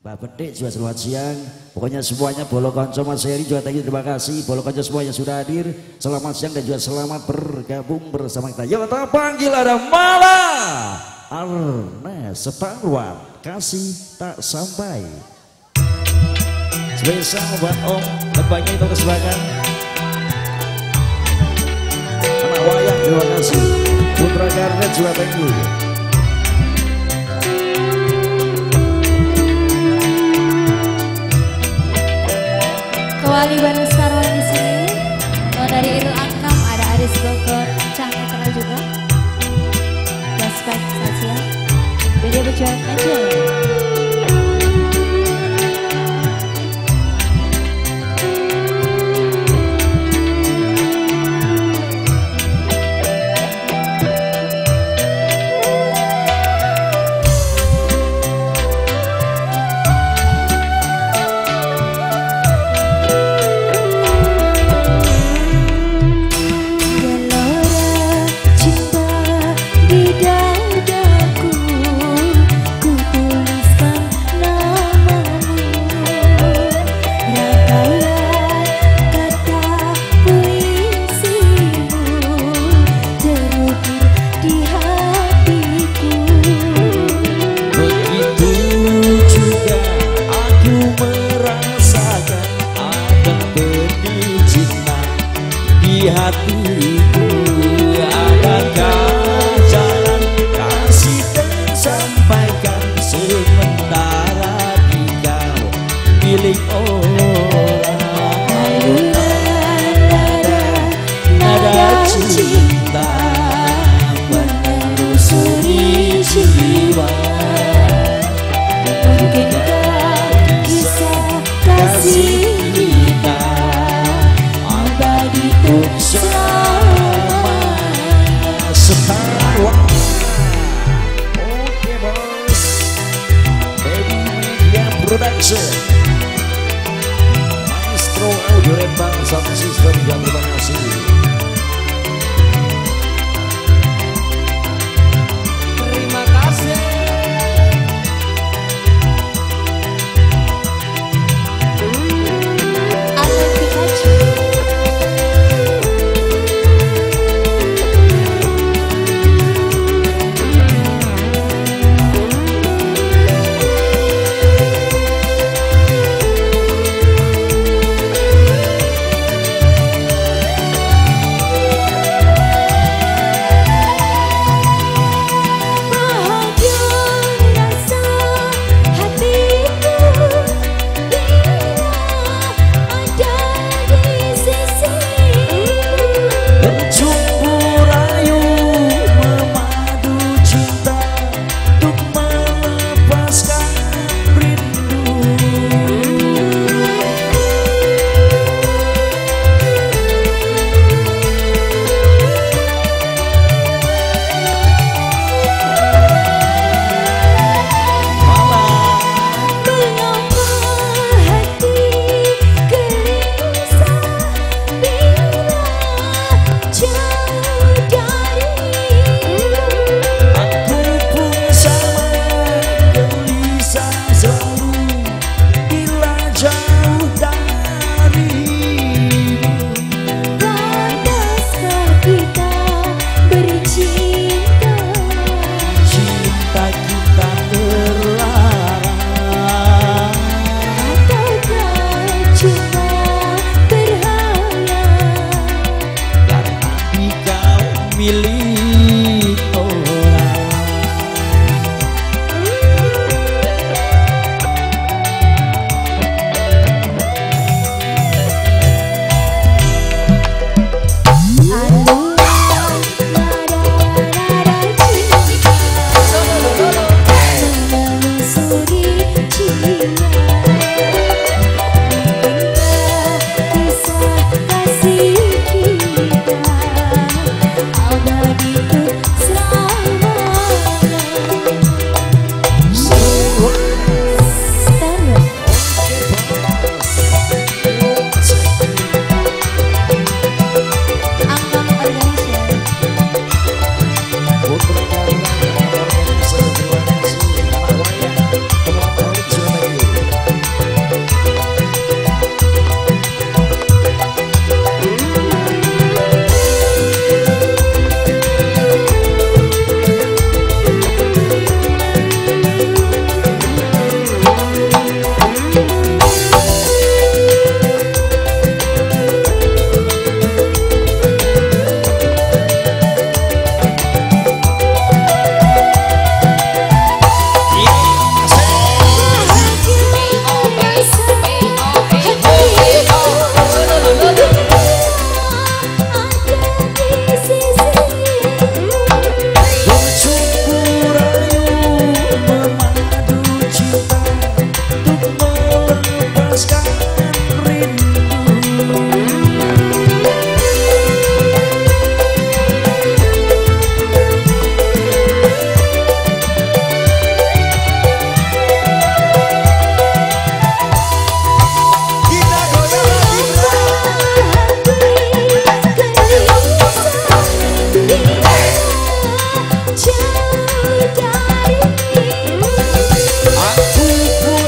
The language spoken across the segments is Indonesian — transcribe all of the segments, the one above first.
Pak Pedik juga selamat siang. Pokoknya semuanya Bolo Konco Mas Heri juga thank you, terima kasih. Bolo Konco semuanya sudah hadir. Selamat siang dan juga selamat bergabung bersama kita. Yuk kita panggil ada Mala Arnes Separuan kasih tak sampai. Spesial buat Om tempatnya itu kesebakan. Anak wayang terima kasih. Putra Garnet juga thank you. Kewali Bandung Starwan di sini. Kalau dari Irul Akam ada Aris Bogor, Cahaya kenal juga. Respect saja. Beda berjuang aja. Hatiku adakah jalan kasih tersampaikan sementara di kau milik orang. Nada cinta menelusuri jiwa. Mungkinkah kisah kasih kita abadi untuk selamanya. Separuan. Oke bos. Baby Media Production. Maestro Audio Rembang Sound System yang terima kasih. Terima kasih.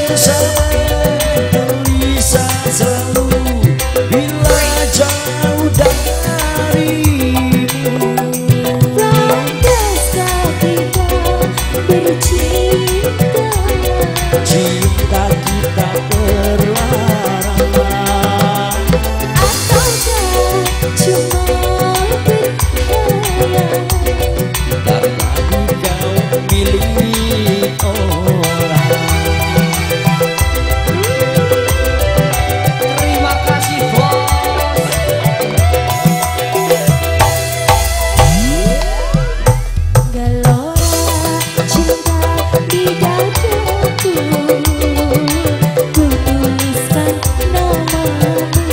bersama gelisah selalu bila jauh darimu. Pantaskah kita bercinta? Cinta kita terlarang, Ataukah cuma berkhayal? karena kau milik orang. Terima kasih bos. Gelora cinta di dadaku, ku tuliskan namamu.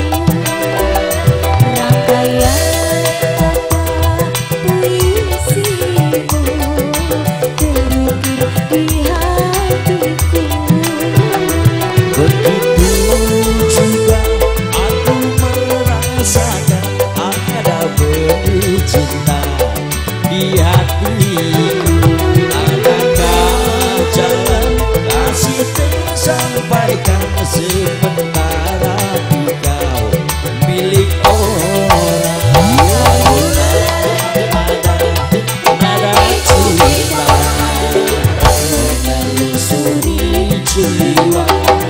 Rangkaian kata puisimu terukir di hatiku. Begitu juga aku merasakan ada benih cinta di hatiku. Adakah jalan kasih tersampaikan sementara kau milik orang? Nada cinta menelusuri jiwa.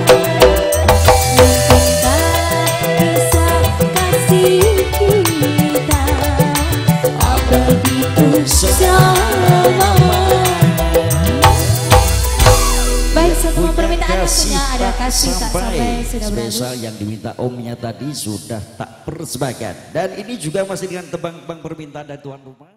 Mungkinkah kisah kasih kita begitu selama? Baik, semua permintaan tentunya ada kasih tak sampai sudah berakhir. spesial yang diminta omnya tadi sudah tak persembahkan. Dan ini juga masih dengan tebang-tebang permintaan dari tuan rumah.